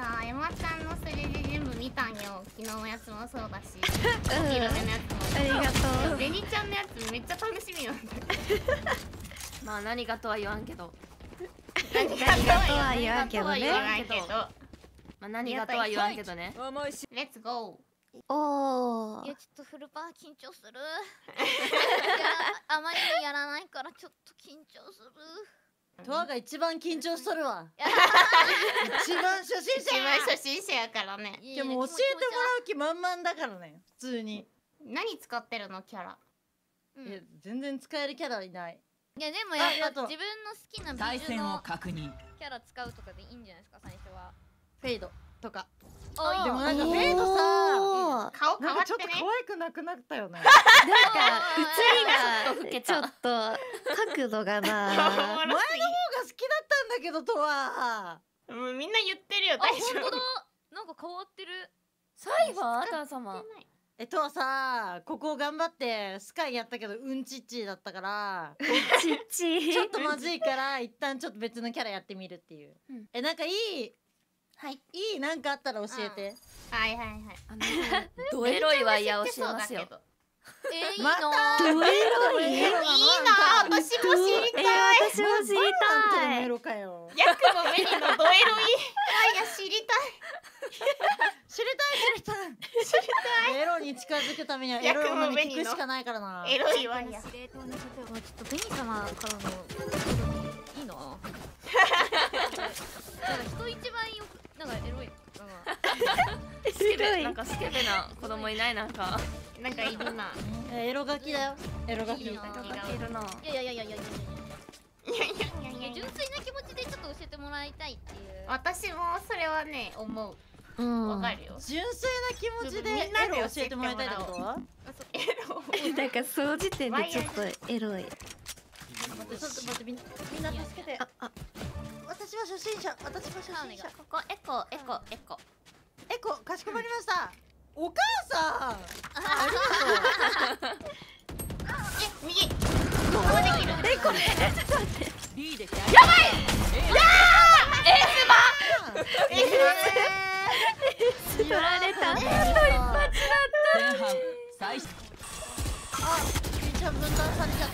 さ、エマちゃんのスレで全部見たんよ。昨日のやつもそうだし、お披露目のやつも。 ありがとう。 ベニちゃんのやつめっちゃ楽しみなんだよ。 まあ何がとは言わんけど。 何がとは言わんけどね。 まあ何がとは言わんけどね。 レッツゴおお。 いやちょっとフルパー緊張する。あまりにやらないからちょっと緊張する。 トアが一番緊張しとるわ。一番初心者。 一番初心者やからね。 でも教えてもらう気満々だからね。普通に。 何使ってるのキャラ？ いや全然使えるキャラいない。 いやでもやっぱ自分の好きな美女のキャラ使うとかでいいんじゃないですか最初は。 フェイドとか。 でもなんかフェイドさ、 顔変わってね。 ちょっと可愛くなくなったよね。 なんか映りがちょっと角度がな。 前の方が好きだったんだけどトア。 みんな言ってるよ大丈夫。 本当だ。なんか変わってる。 最後はあた様。 トアさ、ここ頑張ってスカイやったけどうんちっちだったから。 ちっち。 ちょっとまずいから一旦ちょっと別のキャラやってみるっていう。なんかいい。いいなんかあったら教えて。 はいはいはい。 ドエロいワイヤー教えますよ。 いいまたドエロい。 いいな、私も知りたい。 私も知りたい。 メロかよ。 ヤクもメリのドエロい。いや知りたい。 知りたい。エロに近づくためにはエロいものに聞くしかないからな。 エロいワイヤー。 司令塔の方はちょっとベニ様からのいいな。人一番よくなんかエロい。 スケベなんかスケベな子供いないなんかいるな。 エロガキだよ。エロガキ。 いるな。 いや純粋な気持ちでちょっと教えてもらいたいっていう。 私もそれはね思う。わかるよ。 純粋な気持ちでエロ教えてもらいたいってことは？ なんかその時点でちょっとエロい。 ちょっと待ってみんな助けて。私は初心者。ここエコエコエコ。 エコかしこまりました。お母さん。ありがとう。 右。こうできる。 これちょっと待って。 やばい。エース取られた。 前半最初。ピンちゃん分断されちゃった。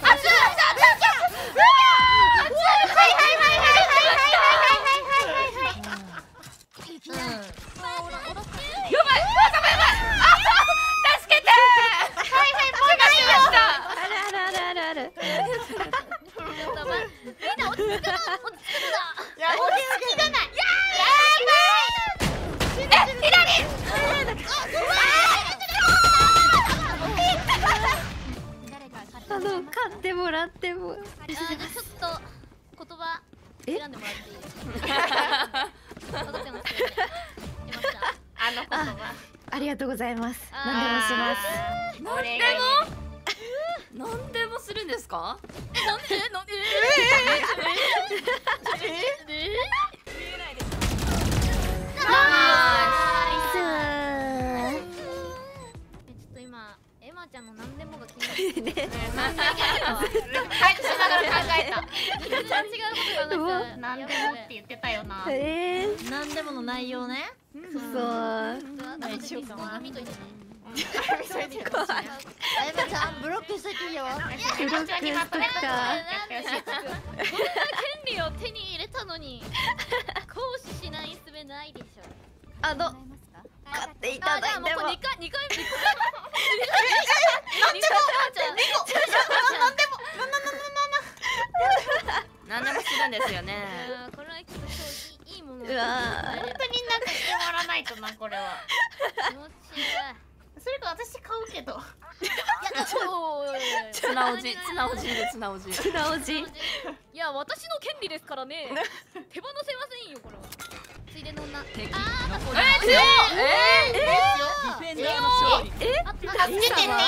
買ってもらっても。 ちょっと言葉選んでもらっていいですか。分かってますよね。 あの言葉。 ありがとうございます。何でもします。 何でもするんですか？ なんでちょっと今エマちゃんの何でもが気になって。 はいしながら考えた。 全然違うこと考えてた。 何でもって言ってたよな。 何でもの内容ね。 そう。 見といてね。 エマちゃんブロックしといていいよ。 ブロックしとくか。 権利を手に入れたのに行使しない術ないでしょ。 買っていただいても。 2回何でもするんですよね。 これはちょっといいもの。 本当になんかしてもらわないとなこれは。 気持ちいい。 それか私買うけど。 綱おじで綱おじ。 綱おじ。 いや私の権利ですからね。手放せませんよこれは。ついでの女。 強っ。 助けてって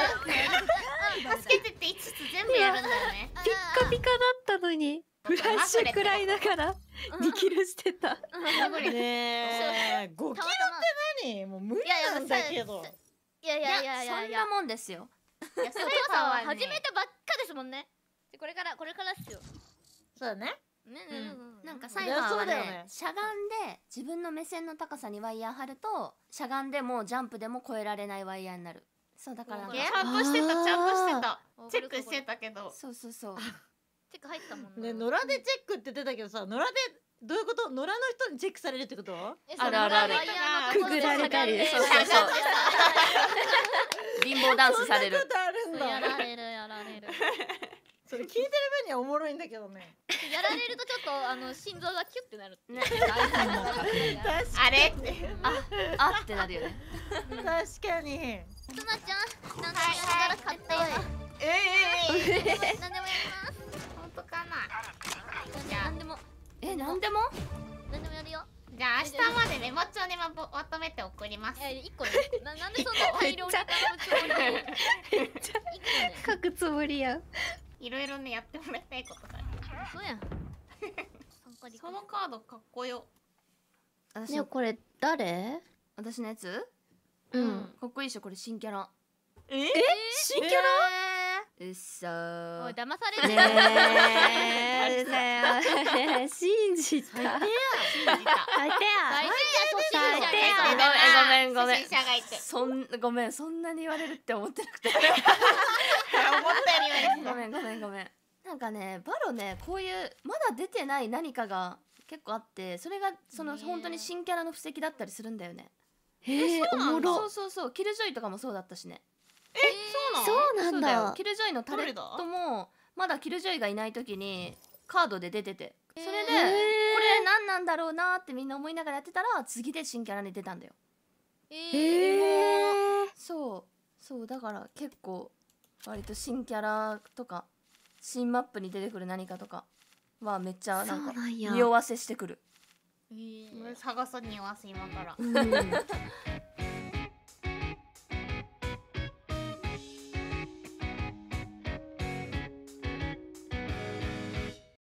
言いつつ全部やるんだよね。 ピッカピカだったのにフラッシュくらいながら2キルしてた。 ねえ、5キロって何？もう無理なんだけど。 いやそんなもんですよ。 いや、そうさんは始めたばっかですもんね。これからっすよ。 そうだね。 なんかサイファーはねしゃがんで自分の目線の高さにワイヤー張るとしゃがんでもジャンプでも越えられないワイヤーになる。そうだからなんかちゃんとしてたちゃんとしてたチェックしてたけど。 そうそうそうチェック入ったもんね、 な。 野良でチェックって言ってたけどさ、野良でどういうこと？野良の人にチェックされるってこと？ あるあるあるくぐられたりそうそうそう貧乏ダンスされる。 そんなことあるんだ。 やられるやられる。 それ聞いてる分にはおもろいんだけどね。 やられるとちょっと心臓がキュッてなる。 ねあれってあってなるよね。 確かに。 つなちゃん、なんでもやるから買ってよ。なんでもやります。 本当かな。 なんでもなんでもなんでもやるよ。 じゃあ明日までメモ帳にまとめて送ります。 一個ね。なんでそんな大量に頼むつもりなの？ 書くつもりやん。 いろいろねやってもらいたいことがある。 そうやん。 そのカードかっこよ。 私ねこれ誰？ 私のやつうん。 かっこいいでしょこれ新キャラ。 新キャラ？ うっそおーい騙されてる。 ねえ、信じた。 信じた。 最低や。 最低や初心者が。 ごめん初心者がいて。 ごめんそんなに言われるって思ってなくて思ったよりごめんなんかねバロねこういうまだ出てない何かが結構あってそれがその本当に新キャラの布石だったりするんだよね。 おもろ。 そうキルジョイとかもそうだったしね。 そうなんそうだよだ。 キルジョイのタレットもまだキルジョイがいない時にカードで出ててそれでこれ何なんだろうなってみんな思いながらやってたら次で新キャラに出たんだよ。そうだから結構割と新キャラとか新マップに出てくる何かとかはめっちゃなんかそうなんや匂わせしてくる。 探そうにわす今から。